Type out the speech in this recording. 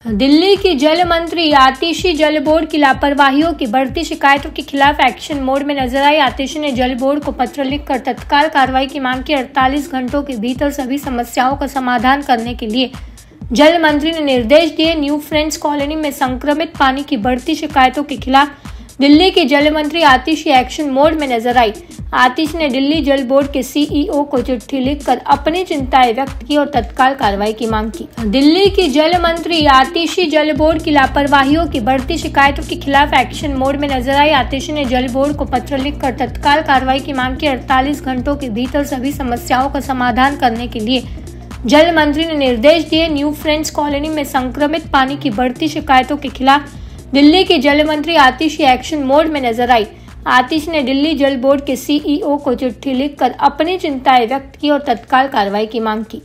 दिल्ली की जल मंत्री आतिशी जल बोर्ड की लापरवाहियों की बढ़ती शिकायतों के खिलाफ एक्शन मोड में नजर आई। आतिशी ने जल बोर्ड को पत्र लिखकर तत्काल कार्रवाई की मांग की। 48 घंटों के भीतर सभी समस्याओं का समाधान करने के लिए जल मंत्री ने निर्देश दिए। न्यू फ्रेंड्स कॉलोनी में संक्रमित पानी की बढ़ती शिकायतों के खिलाफ दिल्ली की जल मंत्री आतिशी एक्शन मोड में नजर आई। आतिशी ने दिल्ली जल बोर्ड के सीईओ को चिट्ठी लिखकर अपनी चिंताएं व्यक्त की और तत्काल कार्रवाई की मांग की। दिल्ली की जल मंत्री आतिशी जल बोर्ड की लापरवाहियों की बढ़ती शिकायतों के खिलाफ एक्शन मोड में नजर आई। आतिशी ने जल बोर्ड को पत्र लिखकर तत्काल कार्रवाई की मांग की। 48 घंटों के भीतर सभी समस्याओं का समाधान करने के लिए जल मंत्री ने निर्देश दिए। न्यू फ्रेंड्स कॉलोनी में संक्रमित पानी की बढ़ती शिकायतों के खिलाफ दिल्ली की जल मंत्री आतिशी एक्शन मोड में नजर आई। आतिशी ने दिल्ली जल बोर्ड के सीईओ को चिट्ठी लिखकर अपनी चिंताएं व्यक्त की और तत्काल कार्रवाई की मांग की।